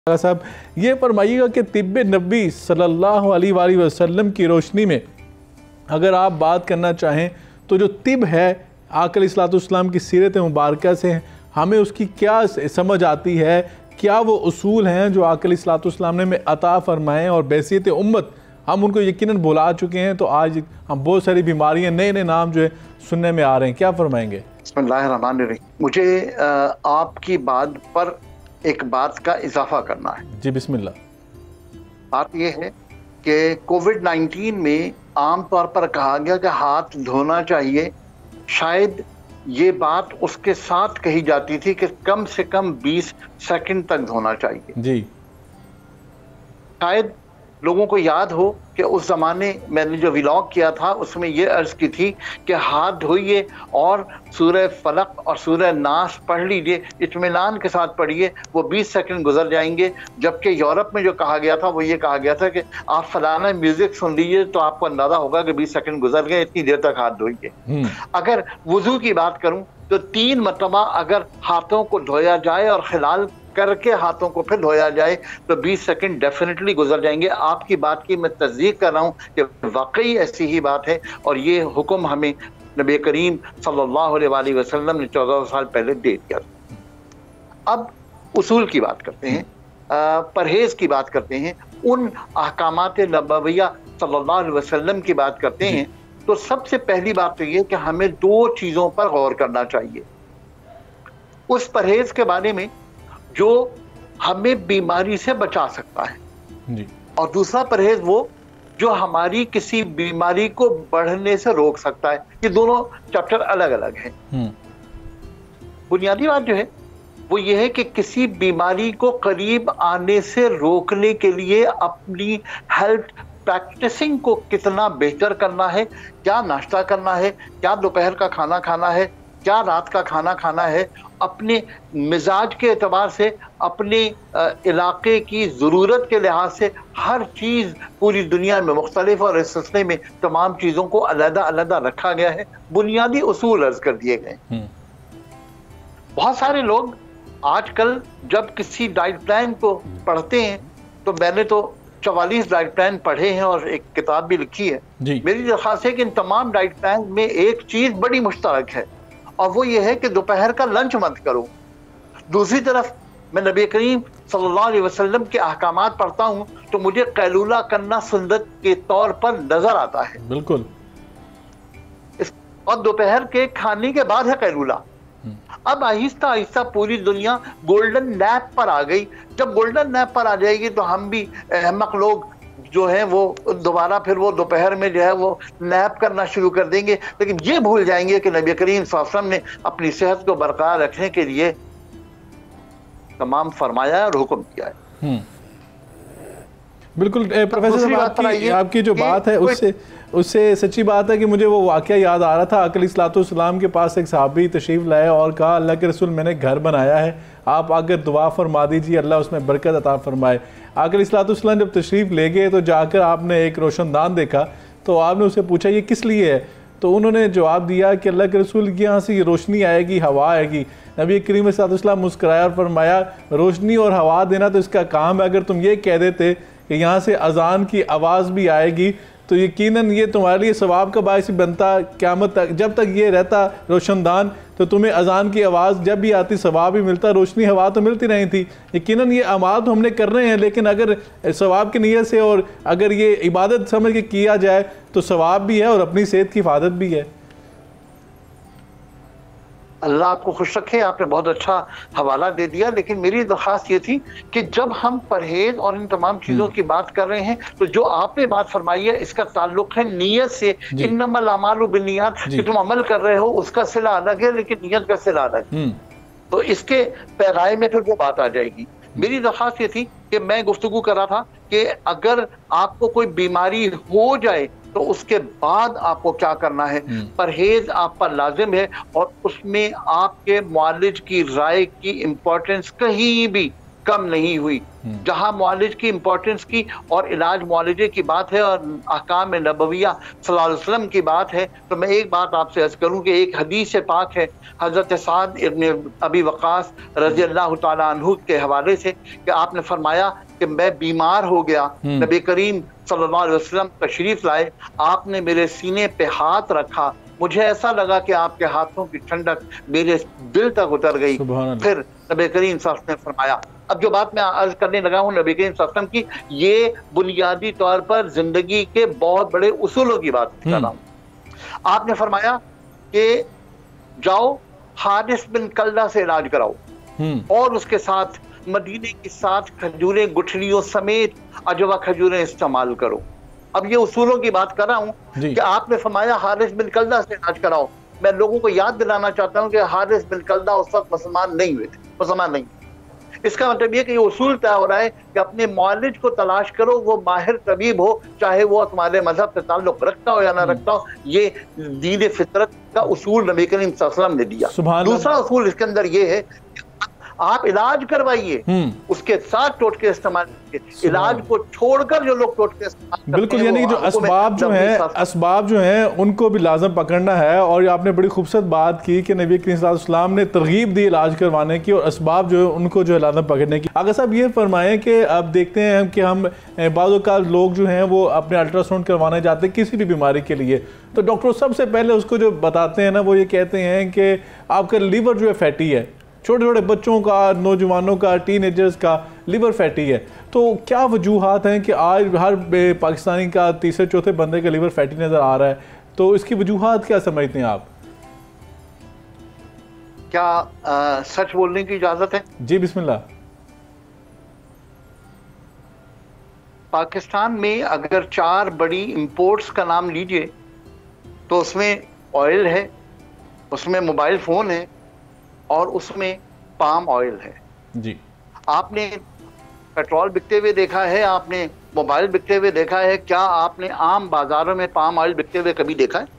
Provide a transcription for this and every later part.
साहब ये फरमाइएगा कि तिब्ब नबी सल्लल्लाहु अलैहि वसल्लम की रोशनी में अगर आप बात करना चाहें तो जो तिब है आका अलैहिस्सलाम की सीरत मुबारक से हमें उसकी क्या समझ आती है, क्या वो उसूल हैं जो आका अलैहिस्सलाम ने हमें अता फरमाएँ और बैसियत उम्मत हम उनको यकीनन भुला चुके हैं। तो आज हम बहुत सारी बीमारियां नए नए नाम जो है सुनने में आ रहे हैं, क्या फरमाएंगे? बिस्मिल्लाहिर्रहमानिर्रहीम। मुझे आपकी बात पर एक बात का इजाफा करना है। जी बिस्मिल्लाह। बात यह है कि कोविड-19 में आम तौर पर कहा गया कि हाथ धोना चाहिए। शायद ये बात उसके साथ कही जाती थी कि कम से कम 20 सेकंड तक धोना चाहिए। जी शायद लोगों को याद हो कि उस ज़माने मैंने जो व्लॉग किया था उसमें ये अर्ज़ की थी कि हाथ धोइए और सूरह फलक और सूरह नास पढ़ लीजिए, इत्मीनान के साथ पढ़िए, वो 20 सेकंड गुजर जाएंगे। जबकि यूरोप में जो कहा गया था वो ये कहा गया था कि आप फलाना म्यूज़िक सुन लीजिए तो आपको अंदाज़ा होगा कि 20 सेकंड गुजर गए, इतनी देर तक हाथ धोइए। अगर वुज़ू की बात करूँ तो 3 मरतबा अगर हाथों को धोया जाए और खिलाल करके हाथों को फिर धोया जाए तो 20 सेकंड डेफिनेटली गुजर जाएंगे। आपकी बात की मैं तस्दीक कर रहा हूँ कि वाकई ऐसी ही बात है और ये हुक्म हमें नबी करीम सल्लल्लाहु अलैहि वसल्लम ने 14 साल पहले दे दिया। अब उसूल की बात करते हैं, परहेज़ की बात करते हैं, उन अहकामात नबविया सल्लल्लाहु अलैहि वसल्लम की बात करते हैं। तो सबसे पहली बात तो ये कि हमें 2 चीज़ों पर गौर करना चाहिए। उस परहेज़ के बारे में जो हमें बीमारी से बचा सकता है जी। और दूसरा परहेज वो जो हमारी किसी बीमारी को बढ़ने से रोक सकता है। ये दोनों चैप्टर अलग अलग हैं। बुनियादी बात जो है वो ये है कि किसी बीमारी को करीब आने से रोकने के लिए अपनी हेल्थ प्रैक्टिसिंग को कितना बेहतर करना है, क्या नाश्ता करना है, क्या दोपहर का खाना खाना है, क्या रात का खाना खाना है, अपने मिजाज के एतबार से, अपने इलाके की ज़रूरत के लिहाज से हर चीज़ पूरी दुनिया में मुख्तलिफ और इस सिलसिले में तमाम चीज़ों को अलग अलग रखा गया है। बुनियादी उसूल अर्ज कर दिए गए। बहुत सारे लोग आजकल जब किसी डाइट प्लान को पढ़ते हैं तो मैंने तो 44 डाइट प्लान पढ़े हैं और एक किताब भी लिखी है। मेरी दरख्वास्त है कि इन तमाम डाइट प्लान में एक चीज़ बड़ी मुश्तरक है और वो ये है कि दोपहर का लंच मत करो। दूसरी तरफ मैं नबी करीम सल्लल्लाहु अलैहि वसल्लम के अहकामात पढ़ता हूँ तो मुझे कैलूला करना सुन्नत के तौर पर नजर आता है। बिल्कुल। और दोपहर के खाने के बाद है कैलूला। अब आहिस्ता आहिस्ता पूरी दुनिया गोल्डन नैप पर आ गई। जब गोल्डन नैप पर आ जाएगी तो हम भी अहमक लोग जो है वो दोबारा फिर वो दोपहर में जो है वो नैप करना शुरू कर देंगे, लेकिन ये भूल जाएंगे कि नबी करीम सल्लल्लाहु अलैहि वसल्लम ने अपनी सेहत को बरकरार रखने के लिए तमाम फरमाया और हुक्म किया है। बिल्कुल प्रोफेसर साहब आपकी जो बात है उससे सच्ची बात है कि मुझे वो वाक़या याद आ रहा था। आका अलैहिस्सलाम के पास एक सहाबी तशरीफ़ लाए और कहा अल्लाह के रसूल मैंने घर बनाया है, आप आकर दुआ फरमा दीजिए, अल्लाह उसमें बरकत अता फरमाए। आका अलैहिस्सलाम जब तशरीफ़ ले गए तो जाकर आपने एक रोशनदान देखा तो आपने उससे पूछा ये किस लिए है? तो उन्होंने जवाब दिया कि अल्लाह के रसूल की यहाँ से ये रोशनी आएगी, हवा आएगी। नबी करीम सल्लल्लाहु मुस्कुराया और फरमाया रोशनी और हवा देना तो इसका काम है, अगर तुम ये कह देते कि यहाँ से अजान की आवाज़ भी आएगी तो यकीनन ये तुम्हारे लिए सवाब का बायस बनता। क़यामत तक जब तक ये रहता रोशनदान तो तुम्हें अजान की आवाज़ जब भी आती सवाब भी मिलता, रोशनी हवा तो मिलती नहीं थी। यकीनन ये अमाल तो हमने कर रहे हैं, लेकिन अगर सवाब की नीयत से और अगर ये इबादत समझ के किया जाए तो सवाब भी है और अपनी सेहत की हिफाजत भी है। अल्लाह आपको खुश रखे, आपने बहुत अच्छा हवाला दे दिया। लेकिन मेरी दरख्वास्त ये थी कि जब हम परहेज और इन तमाम चीज़ों की बात कर रहे हैं तो जो आपने बात फरमाई है इसका ताल्लुक है नीयत से। इन्नमल अमालु बिन्नियात, कि तुम अमल कर रहे हो उसका सिला अलग है लेकिन नीयत का सिला अलग है। तो इसके पैराए में फिर वो बात आ जाएगी। मेरी दरख्वास्त ये थी कि मैं गुफ्तगू कर रहा था कि अगर आपको कोई बीमारी हो जाए तो उसके बाद आपको क्या करना है। परहेज आप पर लाजिम है और उसमें आपके मुआलिज की राय की इम्पोर्टेंस कहीं भी कम नहीं हुई। जहां मुआलिज की इंपॉर्टेंस की और इलाज मुआलजे की बात है और अहकाम नबविया सल्लल्लाहु अलैहि वसल्लम की बात है, तो मैं एक बात आपसे अर्ज करूं कि एक हदीस पाक है हजरत साद इब्न अबी वक़ास रज़ी अल्लाह तआला अन्हु के हवाले से कि आपने फरमाया कि मैं बीमार हो गया, नबी करीम सल्लल्लाहु अलैहि वसल्लम तशरीफ लाए, आपने मेरे सीने पे हाथ रखा, मुझे ऐसा लगा कि आपके हाथों की ठंडक मेरे दिल तक उतर गई। फिर नबी करीम सल्लल्लाहु अलैहि वसल्लम ने फरमाया, अब जो बात मैं अर्ज करने लगा हूँ नबी करीम सल्लल्लाहु अलैहि वसल्लम की, ये बुनियादी तौर पर जिंदगी के बहुत बड़े उसूलों की बात कर रहा हूँ। आपने फरमाया कि जाओ हारिस बिन कल्दा से इलाज कराओ और उसके साथ मदीने की 7 खजूरें गुठलियों समेत अजवा खजूरें इस्तेमाल करो। अब ये उसूलों की बात कर रहा हूँ कि आपने फरमाया हारिस बिन कल्दा से इलाज कराओ। मैं लोगों को याद दिलाना चाहता हूँ कि हारिस बिन कल्दा उस वक्त मुसलमान नहीं हुए थे, मुसलमान नहीं। इसका मतलब ये कि ये उसूल तय हो रहा है कि अपने मुआलिज को तलाश करो, वो माहिर तबीब हो, चाहे वो तुम्हारे मजहब से ताल्लुक रखता हो या ना रखता हो। ये दीन फितरत का उसूल नबी करीम सल्लल्लाहु अलैहि वसल्लम ने दिया। दूसरा उसूल इसके अंदर ये है आप इलाज करवाइए, उसके साथ टोटके इस्तेमाल कीजिए। इलाज को छोड़कर जो लोग टोटके इस्तेमाल बिल्कुल, यानी कि जो असबाब जो हैं उनको भी लाजम पकड़ना है। और आपने बड़ी खूबसूरत बात की कि नबी करीम सल्लल्लाहु अलैहि वसल्लम ने तरगीब दी इलाज करवाने की और असबाब जो है उनको जो है लाजम पकड़ने की। अगर साहब ये फरमाएं कि अब देखते हैं कि हम बाज़ औक़ात लोग जो हैं वो अपने अल्ट्रासाउंड करवाने जाते हैं किसी भी बीमारी के लिए, तो डॉक्टर सबसे पहले उसको जो बताते हैं ना वो ये कहते हैं कि आपका लीवर जो है फैटी है। छोटे छोटे बच्चों का, नौजवानों का, टीनेजर्स का लिवर फैटी है। तो क्या वजूहात हैं कि आज हर पाकिस्तानी का तीसरे चौथे बंदे का लिवर फैटी नज़र आ रहा है, तो इसकी वजूहात क्या समझते हैं आप? क्या सच बोलने की इजाज़त है? जी बिस्मिल्लाह। पाकिस्तान में अगर 4 बड़ी इंपोर्ट्स का नाम लीजिए तो उसमें ऑयल है, उसमें मोबाइल फ़ोन है और उसमें पाम ऑयल है। जी, आपने पेट्रोल बिकते हुए देखा है, आपने मोबाइल बिकते हुए देखा है, क्या आपने आम बाजारों में पाम ऑयल बिकते हुए कभी देखा है?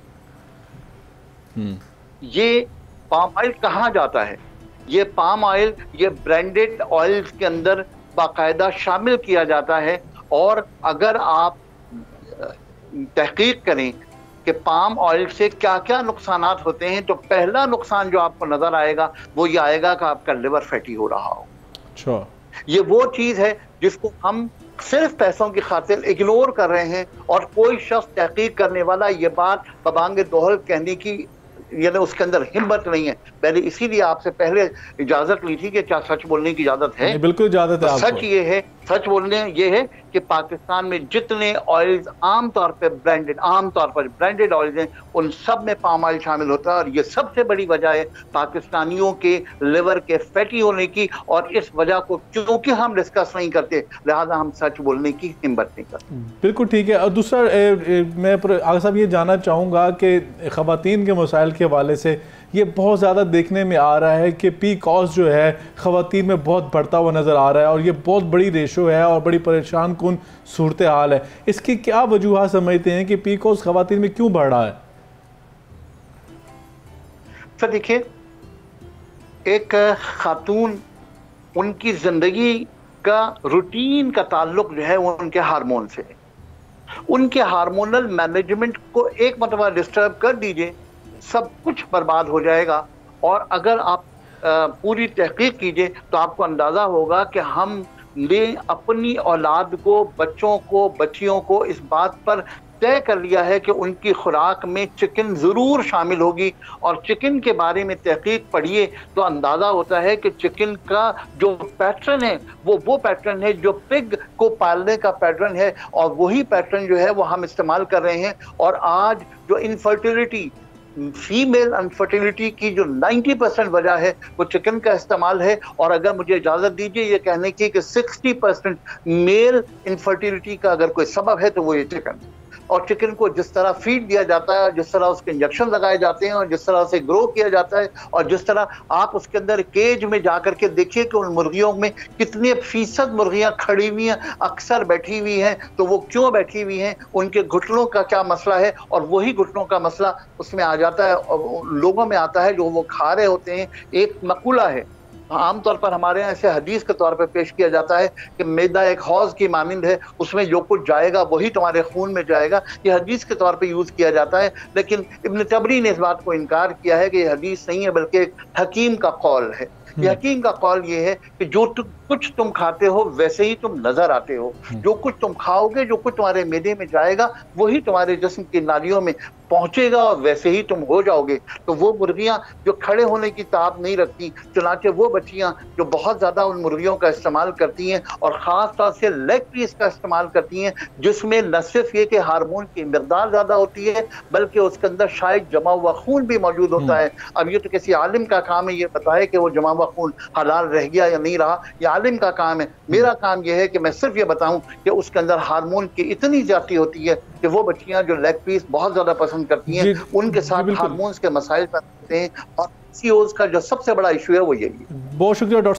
ये पाम ऑयल कहाँ जाता है? ये पाम ऑयल ये ब्रांडेड ऑयल के अंदर बाकायदा शामिल किया जाता है। और अगर आप तहकीक करें कि पाम ऑयल से क्या क्या नुकसानात होते हैं, तो पहला नुकसान जो आपको नजर आएगा वो ये आएगा कि आपका लिवर फैटी हो रहा हो। अच्छा, ये वो चीज है जिसको हम सिर्फ पैसों की खातिर इग्नोर कर रहे हैं और कोई शख्स तहकीक करने वाला ये बात बबांगे दोहल कहने की यानी उसके अंदर हिम्मत नहीं है। मैंने इसीलिए आपसे पहले इजाजत ली थी कि क्या सच बोलने की इजाजत है? बिल्कुल इजाजत है। सच ये है, सच बोलने ये है कि पाकिस्तान में जितने ऑयल्स आमतौर पर ब्रांडेड ऑयल्स हैं उन सब में पाम ऑयल शामिल होता है और ये सबसे बड़ी वजह है पाकिस्तानियों के लिवर के फैटी होने की। और इस वजह को क्योंकि हम डिस्कस नहीं करते लिहाजा हम सच बोलने की हिम्मत नहीं करते। बिल्कुल ठीक है। और दूसरा मैं आगे साहब ये जानना चाहूँगा कि ख़वातीन के मसाइल के हवाले से ये बहुत ज़्यादा देखने में आ रहा है कि PCOS जो है ख़वातीन में बहुत बढ़ता हुआ नज़र आ रहा है और ये बहुत बड़ी रेशो है और बड़ी परेशान कुन सूरत हाल है। इसकी क्या वजूहात समझते हैं कि PCOS ख़वातीन में क्यों बढ़ रहा है? सर देखिए, एक खातून उनकी ज़िंदगी का रूटीन का ताल्लुक जो है वो उनके हार्मोन से है। उनके हार्मोनल मैनेजमेंट को एक मरतबा डिस्टर्ब कर दीजिए, सब कुछ बर्बाद हो जाएगा। और अगर आप पूरी तहकीक कीजिए तो आपको अंदाज़ा होगा कि हमने अपनी औलाद को, बच्चों को, बच्चियों को इस बात पर तय कर लिया है कि उनकी खुराक में चिकन ज़रूर शामिल होगी। और चिकन के बारे में तहकीक पढ़िए तो अंदाज़ा होता है कि चिकन का जो पैटर्न है वो पैटर्न है जो पिग को पालने का पैटर्न है और वही पैटर्न जो है वो हम इस्तेमाल कर रहे हैं। और आज जो इनफर्टिलिटी, फीमेल अनफर्टिलिटी की जो 90% वजह है वो चिकन का इस्तेमाल है। और अगर मुझे इजाज़त दीजिए ये कहने की कि 60% मेल इनफर्टिलिटी का अगर कोई सबब है तो वो ये चिकन। और चिकन को जिस तरह फीड दिया जाता है, जिस तरह उसके इंजेक्शन लगाए जाते हैं और जिस तरह से ग्रो किया जाता है और जिस तरह आप उसके अंदर केज में जा करके देखिए कि उन मुर्गियों में कितने फीसद मुर्गियां खड़ी हुई हैं, अक्सर बैठी हुई हैं। तो वो क्यों बैठी हुई हैं, उनके घुटनों का क्या मसला है? और वही घुटनों का मसला उसमें आ जाता है और लोगों में आता है जो वो खा रहे होते हैं। एक मकूला है आमतौर पर हमारे यहाँ ऐसे हदीस के तौर पर पेश किया जाता है कि मैदा एक हौज की मानिंद है, उसमें जो कुछ जाएगा वही तुम्हारे खून में जाएगा। ये हदीस के तौर पे यूज़ किया जाता है, लेकिन इब्न तबरी ने इस बात को इनकार किया है कि ये हदीस नहीं है, बल्कि एक हकीम का कौल है। ये हकीम का कौल ये है कि जो कुछ तुम खाते हो वैसे ही तुम नजर आते हो। जो कुछ तुम खाओगे, जो कुछ तुम्हारे मैदे में जाएगा, वही तुम्हारे जिस्म की नालियों में पहुंचेगा और वैसे ही तुम हो जाओगे। तो वो मुर्गियां जो खड़े होने की ताब नहीं रखती, चुनाचे वो बच्चियां जो बहुत ज्यादा उन मुर्गियों का इस्तेमाल करती हैं और ख़ास तौर से लेग पीस का इस्तेमाल करती हैं, जिसमें न सिर्फ ये कि हार्मोन की मिकदार ज़्यादा होती है, बल्कि उसके अंदर शायद जमा हुआ खून भी मौजूद होता है। अब ये तो किसी आलिम का काम है ये बताए कि वो जमा हुआ खून हलाल रह गया या नहीं रहा, ये आलिम का काम है। मेरा काम यह है कि मैं सिर्फ ये बताऊं कि उसके अंदर हार्मोन की इतनी ज्यादती होती है कि वो बच्चियां जो लेग पीस बहुत ज्यादा पसंद करती हैं, उनके साथ हार्मोन्स के मसाइल पैदा होते हैं। और पीसीओएस का जो सबसे बड़ा इशू है वो यही है। बहुत शुक्रिया डॉक्टर